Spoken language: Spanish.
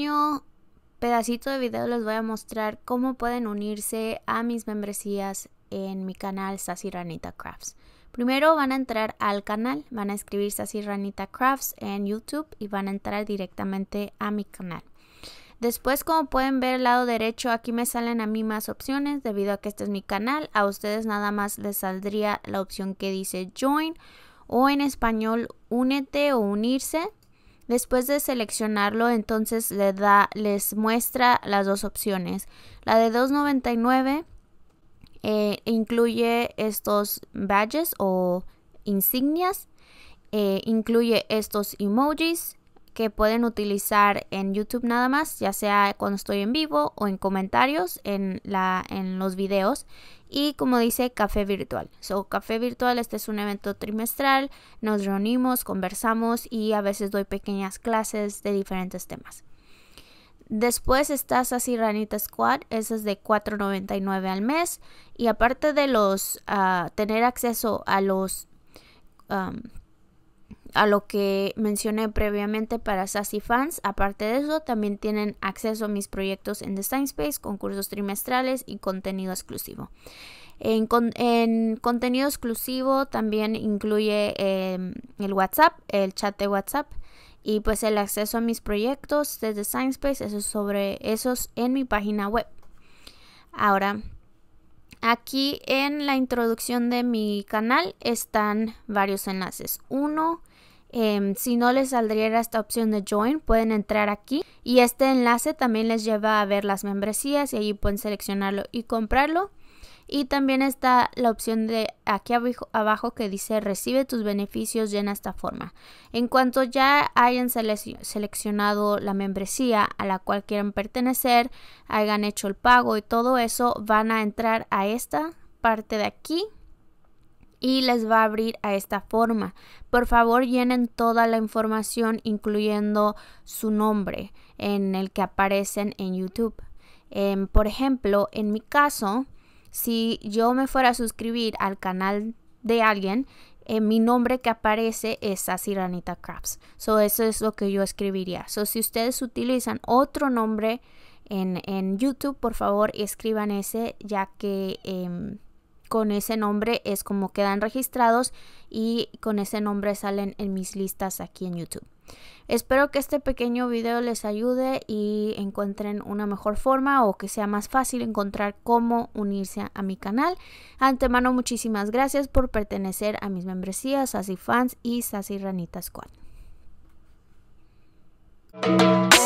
pequeño pedacito de video les voy a mostrar cómo pueden unirse a mis membresías en mi canal Sassy Ranita Crafts. Primero van a entrar al canal, van a escribir Sassy Ranita Crafts en YouTube y van a entrar directamente a mi canal. Después, como pueden ver al lado derecho, aquí me salen a mí más opciones debido a que este es mi canal. A ustedes nada más les saldría la opción que dice Join o en español Únete o Unirse. Después de seleccionarlo, entonces les muestra las dos opciones. La de $2.99 incluye estos badges o insignias, incluye estos emojis que pueden utilizar en YouTube nada más, ya sea cuando estoy en vivo o en comentarios en los videos. Y como dice, café virtual. Café virtual, este es un evento trimestral, nos reunimos, conversamos y a veces doy pequeñas clases de diferentes temas. Después está Sassy Ranita Squad, ese es de $4.99 al mes. Y aparte de tener acceso a lo que mencioné previamente para Sassy Fans, aparte de eso también tienen acceso a mis proyectos en Design Space, concursos trimestrales y contenido exclusivo. En contenido exclusivo también incluye el WhatsApp, el chat de WhatsApp y pues el acceso a mis proyectos de Design Space, esos en mi página web. Ahora, aquí en la introducción de mi canal están varios enlaces. Uno, si no les saldría esta opción de Join, pueden entrar aquí y este enlace también les lleva a ver las membresías y allí pueden seleccionarlo y comprarlo. Y también está la opción de aquí abajo que dice recibe tus beneficios, llena esta forma. En cuanto ya hayan seleccionado la membresía a la cual quieren pertenecer, hayan hecho el pago y todo eso, van a entrar a esta parte de aquí y les va a abrir a esta forma. Por favor, llenen toda la información, incluyendo su nombre en el que aparecen en YouTube. Por ejemplo, en mi caso, si yo me fuera a suscribir al canal de alguien, mi nombre que aparece es Sassy Ranita Crafts. Eso es lo que yo escribiría. Si ustedes utilizan otro nombre en YouTube, por favor escriban ese, ya que con ese nombre es como quedan registrados y con ese nombre salen en mis listas aquí en YouTube. Espero que este pequeño video les ayude y encuentren una mejor forma o que sea más fácil encontrar cómo unirse a mi canal. Antemano, muchísimas gracias por pertenecer a mis membresías, Sassy Fans y Sassy Ranita Squad.